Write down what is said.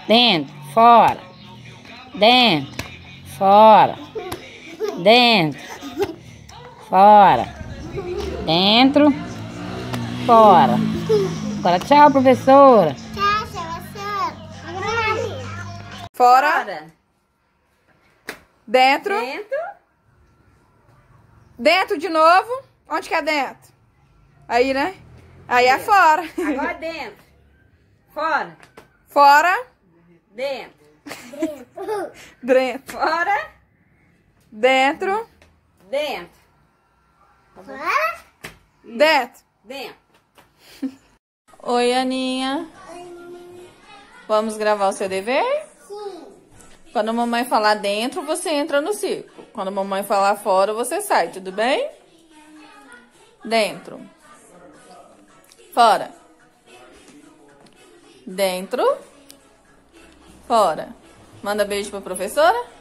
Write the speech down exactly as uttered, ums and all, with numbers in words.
Dentro, fora. Dentro, fora. Dentro, fora. Dentro, fora. Agora tchau, professora. Tchau, professora. Fora. Fora. Dentro. Dentro. Dentro de novo. Onde que é dentro? Aí, né? Aí é fora. Agora dentro. Fora. Fora. Dentro. Dentro. Fora. Dentro. Dentro. Fora. Dentro. Dentro. Oi, Aninha. Vamos gravar o seu dever? Sim. Quando a mamãe falar dentro, você entra no círculo. Quando a mamãe falar fora, você sai, tudo bem? Dentro. Fora. Dentro. Fora. Manda beijo pra professora.